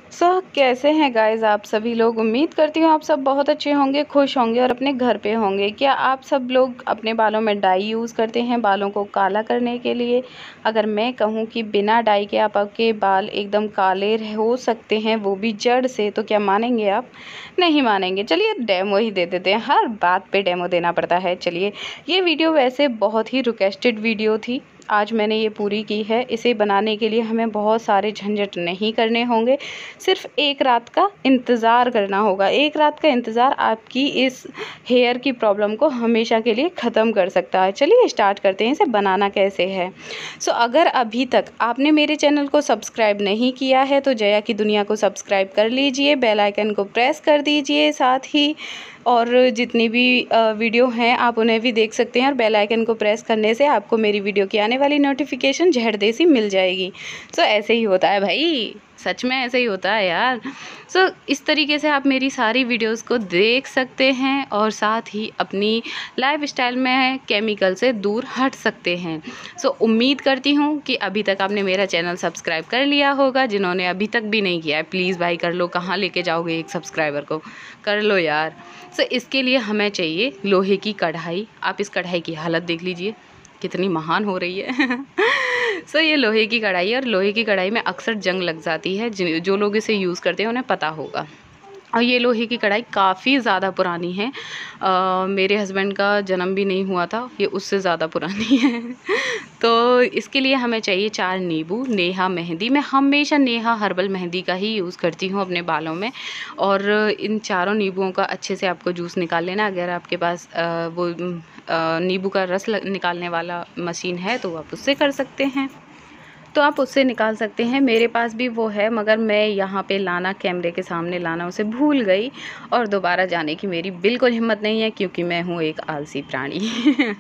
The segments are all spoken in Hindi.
कैसे हैं गाइस आप सभी लोग। उम्मीद करती हूँ आप सब बहुत अच्छे होंगे, खुश होंगे और अपने घर पे होंगे। क्या आप सब लोग अपने बालों में डाई यूज़ करते हैं बालों को काला करने के लिए? अगर मैं कहूँ कि बिना डाई के आपके बाल एकदम काले हो सकते हैं, वो भी जड़ से, तो क्या मानेंगे आप? नहीं मानेंगे। चलिए डेमो ही दे देते हैं, हर बात पे डेमो देना पड़ता है। चलिए, ये वीडियो वैसे बहुत ही रिक्वेस्टेड वीडियो थी, आज मैंने ये पूरी की है। इसे बनाने के लिए हमें बहुत सारे झंझट नहीं करने होंगे, सिर्फ एक रात का इंतज़ार करना होगा। एक रात का इंतज़ार आपकी इस हेयर की प्रॉब्लम को हमेशा के लिए ख़त्म कर सकता है। चलिए स्टार्ट करते हैं, इसे बनाना कैसे है। अगर अभी तक आपने मेरे चैनल को सब्सक्राइब नहीं किया है तो जया की दुनिया को सब्सक्राइब कर लीजिए, बेल आइकन को प्रेस कर दीजिए साथ ही, और जितनी भी वीडियो हैं आप उन्हें भी देख सकते हैं। और बेल आइकन को प्रेस करने से आपको मेरी वीडियो की आने वाली नोटिफिकेशन झट-देसी मिल जाएगी। ऐसे ही होता है भाई, सच में ऐसे ही होता है यार। इस तरीके से आप मेरी सारी वीडियोस को देख सकते हैं और साथ ही अपनी लाइफस्टाइल में केमिकल से दूर हट सकते हैं। उम्मीद करती हूँ कि अभी तक आपने मेरा चैनल सब्सक्राइब कर लिया होगा। जिन्होंने अभी तक भी नहीं किया है प्लीज़ भाई कर लो। कहाँ लेके जाओगे एक सब्सक्राइबर को, कर लो यार। इसके लिए हमें चाहिए लोहे की कढ़ाई। आप इस कढ़ाई की हालत देख लीजिए कितनी महान हो रही है। ये लोहे की कढ़ाई है और लोहे की कढ़ाई में अक्सर जंग लग जाती है। जो लोग इसे यूज़ करते हैं उन्हें पता होगा। और ये लोहे की कढ़ाई काफ़ी ज़्यादा पुरानी है। मेरे हस्बैंड का जन्म भी नहीं हुआ था, ये उससे ज़्यादा पुरानी है। इसके लिए हमें चाहिए 4 नींबू, नेहा मेहंदी। मैं हमेशा नेहा हर्बल मेहंदी का ही यूज़ करती हूँ अपने बालों में। और इन चारों नींबुओं का अच्छे से आपको जूस निकाल लेना। अगर आपके पास वो नींबू का रस निकालने वाला मशीन है तो आप उससे कर सकते हैं, तो आप उससे निकाल सकते हैं। मेरे पास भी वो है, मगर मैं यहाँ पे लाना, कैमरे के सामने लाना उसे भूल गई और दोबारा जाने की मेरी बिल्कुल हिम्मत नहीं है क्योंकि मैं हूँ एक आलसी प्राणी।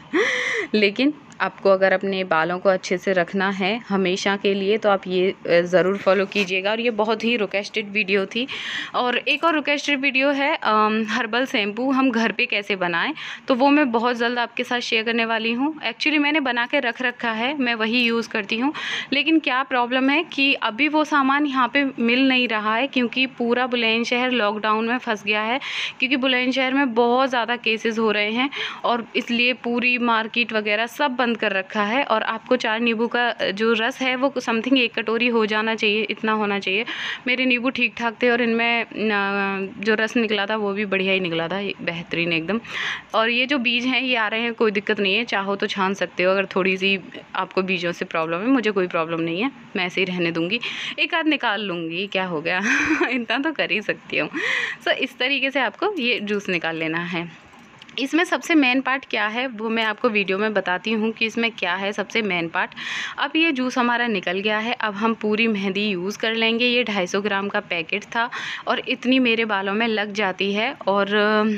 लेकिन आपको अगर अपने बालों को अच्छे से रखना है हमेशा के लिए तो आप ये ज़रूर फॉलो कीजिएगा। और ये बहुत ही रिक्वेस्टेड वीडियो थी। और एक और रिक्वेस्टेड वीडियो है हर्बल शैम्पू हम घर पे कैसे बनाएं, तो वो मैं बहुत जल्द आपके साथ शेयर करने वाली हूँ। एक्चुअली मैंने बना के रख रखा है, मैं वही यूज़ करती हूँ। लेकिन क्या प्रॉब्लम है कि अभी वो सामान यहाँ पे मिल नहीं रहा है क्योंकि पूरा बुलंदशहर लॉकडाउन में फंस गया है। क्योंकि बुलंदशहर में बहुत ज़्यादा केसेस हो रहे हैं और इसलिए पूरी मार्केट वगैरह सब बंद कर रखा है। और आपको 4 नींबू का जो रस है वो समथिंग 1 कटोरी हो जाना चाहिए, इतना होना चाहिए। मेरे नींबू ठीक ठाक थे और इनमें जो रस निकला था वो भी बढ़िया ही निकला था, बेहतरीन एकदम। और ये जो बीज हैं ये आ रहे हैं, कोई दिक्कत नहीं है, चाहो तो छान सकते हो। अगर थोड़ी सी आपको बीजों से प्रॉब्लम है, मुझे कोई प्रॉब्लम नहीं है, मैं ऐसे ही रहने दूंगी, एक आध निकाल लूँगी, क्या हो गया। इतना तो कर ही सकती हूँ। इस तरीके से आपको ये जूस निकाल लेना है। इसमें सबसे मेन पार्ट क्या है वो मैं आपको वीडियो में बताती हूँ कि इसमें क्या है सबसे मेन पार्ट। अब ये जूस हमारा निकल गया है, अब हम पूरी मेहंदी यूज़ कर लेंगे। ये 250 ग्राम का पैकेट था और इतनी मेरे बालों में लग जाती है। और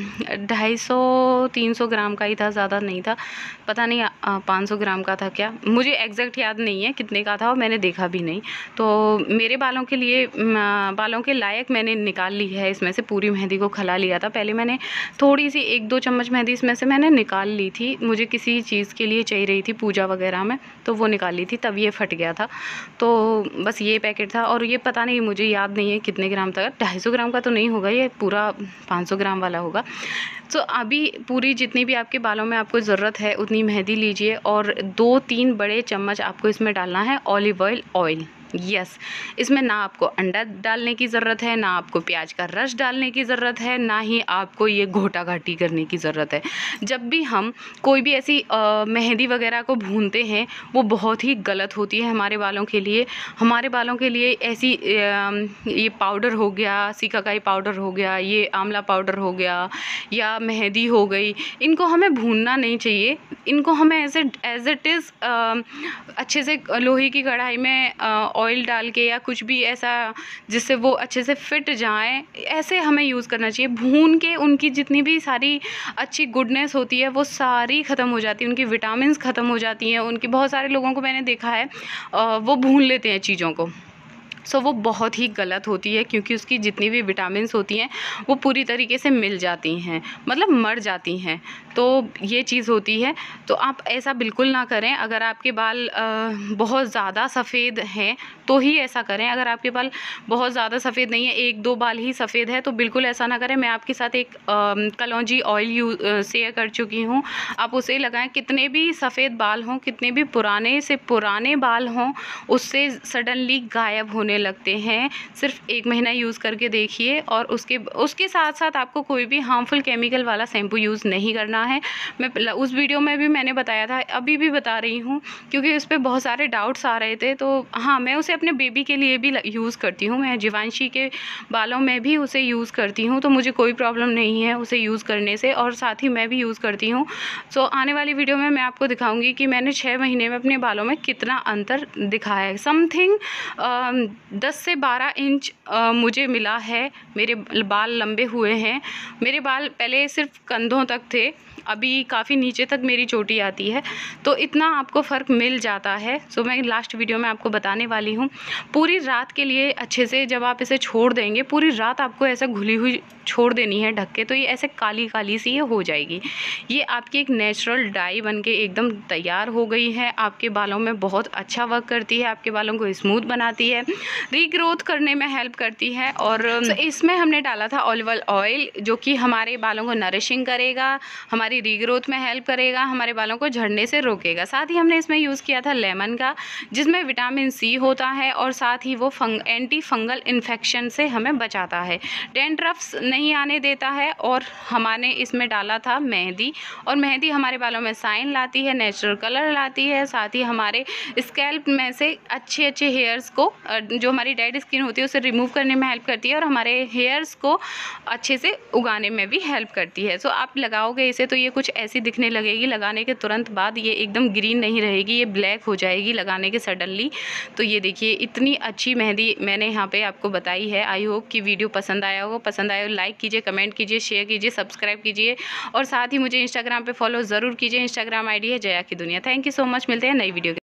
250-300 ग्राम का ही था, ज़्यादा नहीं था, पता नहीं 500 ग्राम का था क्या, मुझे एग्जैक्ट याद नहीं है कितने का था और मैंने देखा भी नहीं। तो मेरे बालों के लिए, बालों के लायक मैंने निकाल ली है इसमें से, पूरी मेहंदी को खला लिया था। पहले मैंने थोड़ी सी 1-2 चम्मच मेहंदी इसमें से मैंने निकाल ली थी, मुझे किसी चीज़ के लिए चाहिए रही थी पूजा वगैरह में, तो वो निकाल ली थी, तब ये फट गया था। तो बस ये पैकेट था और ये पता नहीं, मुझे याद नहीं है कितने ग्राम था, 250 ग्राम का तो नहीं होगा, ये पूरा 500 ग्राम वाला होगा। अभी पूरी जितनी भी आपके बालों में आपको ज़रूरत है उतनी मेहंदी लीजिए और 2-3 बड़े चम्मच आपको इसमें डालना है ऑलिव ऑयल। यस, इसमें ना आपको अंडा डालने की ज़रूरत है, ना आपको प्याज का रस डालने की ज़रूरत है, ना ही आपको ये घोटा घाटी करने की ज़रूरत है। जब भी हम कोई भी ऐसी मेहंदी वगैरह को भूनते हैं वो बहुत ही गलत होती है हमारे बालों के लिए। हमारे बालों के लिए ऐसी ये पाउडर हो गया, सिकाकाई पाउडर हो गया, ये आंवला पाउडर हो गया या मेहंदी हो गई, इनको हमें भूनना नहीं चाहिए। इनको हमें एज इट इज़ अच्छे से लोहे की कढ़ाई में ऑयल डाल के या कुछ भी ऐसा जिससे वो अच्छे से फिट जाएं, ऐसे हमें यूज़ करना चाहिए। भून के उनकी जितनी भी सारी अच्छी गुडनेस होती है वो सारी ख़त्म हो जाती है, उनकी विटामिन्स ख़त्म हो जाती हैं। उनकी बहुत सारे लोगों को मैंने देखा है वो भून लेते हैं चीज़ों को, सो वो बहुत ही गलत होती है, क्योंकि उसकी जितनी भी विटामिन्स होती हैं वो पूरी तरीके से मिल जाती हैं, मतलब मर जाती हैं। तो ये चीज़ होती है। तो आप ऐसा बिल्कुल ना करें। अगर आपके बाल बहुत ज़्यादा सफ़ेद हैं तो ही ऐसा करें। अगर आपके बाल बहुत ज़्यादा सफ़ेद नहीं है, 1-2 बाल ही सफ़ेद है, तो बिल्कुल ऐसा ना करें। मैं आपके साथ एक कलौंजी ऑयल शेयर कर चुकी हूँ, आप उसे लगाएं। कितने भी सफ़ेद बाल हों, कितने भी पुराने से पुराने बाल हों, उससे सडनली गायब होने लगते हैं। सिर्फ 1 महीना यूज़ करके देखिए। और उसके साथ साथ आपको कोई भी हार्मफुल केमिकल वाला शैम्पू यूज़ नहीं करना है। मैं उस वीडियो में भी मैंने बताया था, अभी भी बता रही हूँ, क्योंकि उस पर बहुत सारे डाउट्स आ रहे थे। तो हाँ, मैं उसे अपने बेबी के लिए भी यूज़ करती हूँ। मैं जीवांशी के बालों में भी उसे यूज़ करती हूँ, तो मुझे कोई प्रॉब्लम नहीं है उसे यूज़ करने से, और साथ ही मैं भी यूज़ करती हूँ। सो आने वाली वीडियो में मैं आपको दिखाऊंगी कि मैंने 6 महीने में अपने बालों में कितना अंतर दिखाया है। समथिंग 10 से 12 इंच मुझे मिला है। मेरे बाल लंबे हुए हैं। मेरे बाल पहले सिर्फ कंधों तक थे, अभी काफ़ी नीचे तक मेरी चोटी आती है, तो इतना आपको फ़र्क मिल जाता है। सो मैं लास्ट वीडियो में आपको बताने वाली हूँ। पूरी रात के लिए अच्छे से जब आप इसे छोड़ देंगे, पूरी रात आपको ऐसा घुली हुई छोड़ देनी है ढक के, तो ये ऐसे काली काली सी ये हो जाएगी। ये आपकी एक नेचुरल डाई बन के एकदम तैयार हो गई है। आपके बालों में बहुत अच्छा वर्क करती है, आपके बालों को स्मूथ बनाती है, रीग्रोथ करने में हेल्प करती है। और इसमें हमने डाला था ऑलिव ऑयल, जो कि हमारे बालों को नरिशिंग करेगा, हमारी रीग्रोथ में हेल्प करेगा, हमारे बालों को झड़ने से रोकेगा। साथ ही हमने इसमें यूज़ किया था लेमन का, जिसमें विटामिन सी होता है, और साथ ही वो एंटी फंगल इन्फेक्शन से हमें बचाता है, डैंड्रफ्स नहीं आने देता है। और हमने इसमें डाला था मेहंदी, और मेहंदी हमारे बालों में शाइन लाती है, नेचुरल कलर लाती है, साथ ही हमारे स्कैल्प में से अच्छे अच्छे हेयर्स को, जो हमारी डेड स्किन होती है, उसे रिमूव करने में हेल्प करती है, और हमारे हेयर्स को अच्छे से उगाने में भी हेल्प करती है। सो आप लगाओगे इसे तो ये कुछ ऐसी दिखने लगेगी। लगाने के तुरंत बाद ये एकदम ग्रीन नहीं रहेगी, ये ब्लैक हो जाएगी लगाने के सडनली। तो ये देखिए, इतनी अच्छी मेहंदी मैंने यहाँ पे आपको बताई है। आई होप कि वीडियो पसंद आया होगा। पसंद आया हो लाइक कीजिए, कमेंट कीजिए, शेयर कीजिए, सब्सक्राइब कीजिए, और साथ ही मुझे इंस्टाग्राम पे फॉलो ज़रूर कीजिए। इंस्टाग्राम आईडी है जया की दुनिया। Thank you so much. मिलते हैं नई वीडियो के